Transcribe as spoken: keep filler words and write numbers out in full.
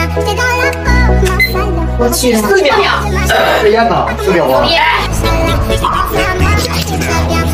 我去，四秒， 这烟呢？四秒啊！